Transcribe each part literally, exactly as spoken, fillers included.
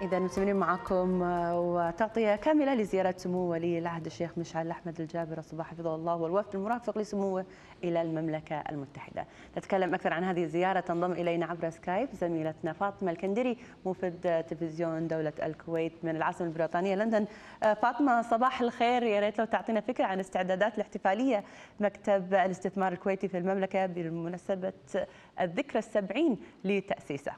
إذا مستمرين معكم وتغطية كاملة لزيارة سمو ولي العهد الشيخ مشعل أحمد الجابر الصباح حفظه الله والوفد المرافق لسموه إلى المملكة المتحدة. نتكلم أكثر عن هذه الزيارة. تنضم إلينا عبر سكايب زميلتنا فاطمة الكندري موفد تلفزيون دولة الكويت من العاصمة البريطانية لندن. فاطمة صباح الخير، يا ريت لو تعطينا فكرة عن استعدادات الاحتفالية مكتب الاستثمار الكويتي في المملكة بمناسبة الذكرى السبعين لتأسيسه.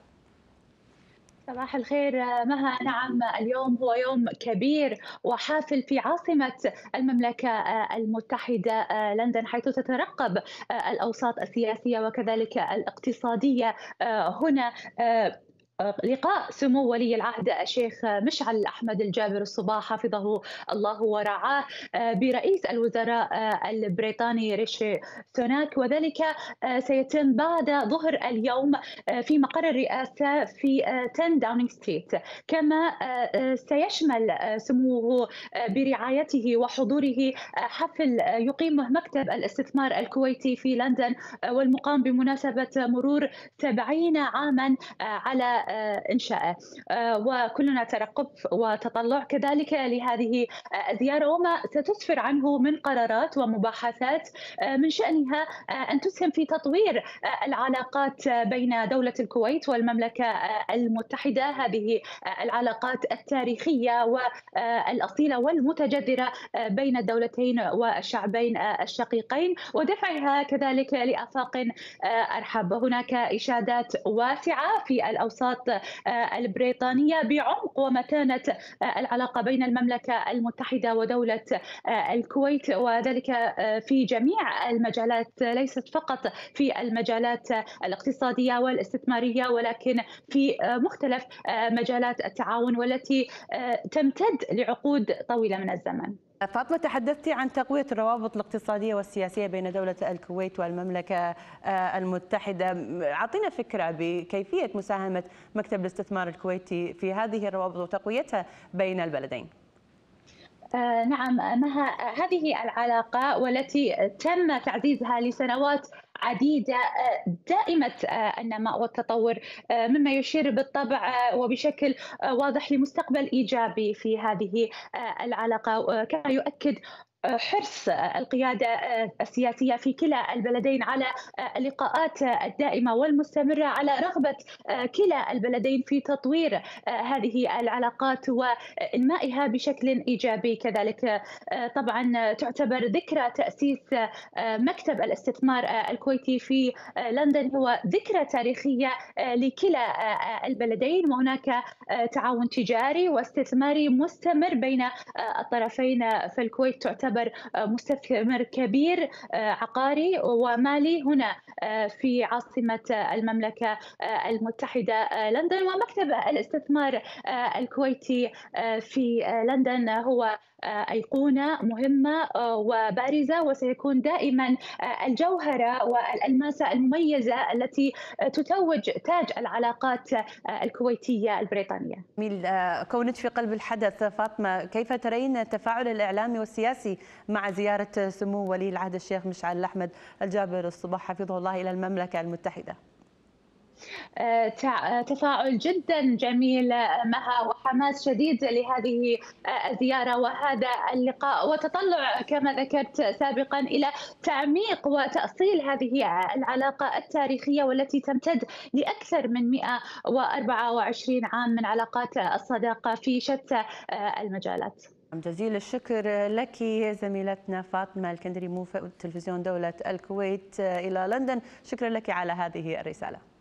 صباح الخير مها. نعم، اليوم هو يوم كبير وحافل في عاصمة المملكة المتحدة لندن، حيث تترقب الأوساط السياسية وكذلك الاقتصادية هنا لقاء سمو ولي العهد الشيخ مشعل أحمد الجابر الصباح حفظه الله ورعاه برئيس الوزراء البريطاني ريشي سوناك، وذلك سيتم بعد ظهر اليوم في مقر الرئاسة في عشرة داونينغ ستريت. كما سيشمل سموه برعايته وحضوره حفل يقيمه مكتب الاستثمار الكويتي في لندن، والمقام بمناسبة مرور سبعين عاما على إنشائه، وكلنا ترقب وتطلع كذلك لهذه الزيارة وما ستسفر عنه من قرارات ومباحثات من شأنها أن تسهم في تطوير العلاقات بين دولة الكويت والمملكة المتحدة، هذه العلاقات التاريخية والأصيلة والمتجذرة بين الدولتين والشعبين الشقيقين، ودفعها كذلك لآفاق أرحب. هناك إشادات واسعة في الأوساط البريطانية بعمق ومتانة العلاقة بين المملكة المتحدة ودولة الكويت، وذلك في جميع المجالات، ليست فقط في المجالات الاقتصادية والاستثمارية ولكن في مختلف مجالات التعاون والتي تمتد لعقود طويلة من الزمن. فاطمة، تحدثتي عن تقوية الروابط الاقتصادية والسياسية بين دولة الكويت والمملكة المتحدة. أعطينا فكرة بكيفية مساهمة مكتب الاستثمار الكويتي في هذه الروابط وتقويتها بين البلدين. آه نعم مها، هذه العلاقة والتي تم تعزيزها لسنوات عديدة دائمة النماء والتطور، مما يشير بالطبع وبشكل واضح لمستقبل إيجابي في هذه العلاقة. كما يؤكد حرص القيادة السياسية في كلا البلدين على اللقاءات الدائمة والمستمرة، على رغبة كلا البلدين في تطوير هذه العلاقات وإنمائها بشكل إيجابي. كذلك طبعا تعتبر ذكرى تأسيس مكتب الاستثمار الكويتي في لندن هو ذكرى تاريخية لكلا البلدين، وهناك تعاون تجاري واستثماري مستمر بين الطرفين. فالكويت تعتبر مستثمر كبير عقاري ومالي هنا في عاصمة المملكة المتحدة لندن، ومكتب الاستثمار الكويتي في لندن هو أيقونة مهمة وبارزة، وسيكون دائما الجوهرة والألماسة المميزة التي تتوج تاج العلاقات الكويتية البريطانية. كونك في قلب الحدث فاطمة، كيف ترين التفاعل الإعلامي والسياسي مع زيارة سمو ولي العهد الشيخ مشعل أحمد الجابر الصباح حفظه الله إلى المملكة المتحدة؟ تفاعل جدا جميل مها، وحماس شديد لهذه الزيارة وهذا اللقاء، وتطلع كما ذكرت سابقا إلى تعميق وتأصيل هذه العلاقة التاريخية والتي تمتد لأكثر من مئة وأربعة وعشرين عام من علاقات الصداقة في شتى المجالات. جزيل الشكر لك زميلتنا فاطمة الكندري موفد تلفزيون دولة الكويت إلى لندن، شكرا لك على هذه الرسالة.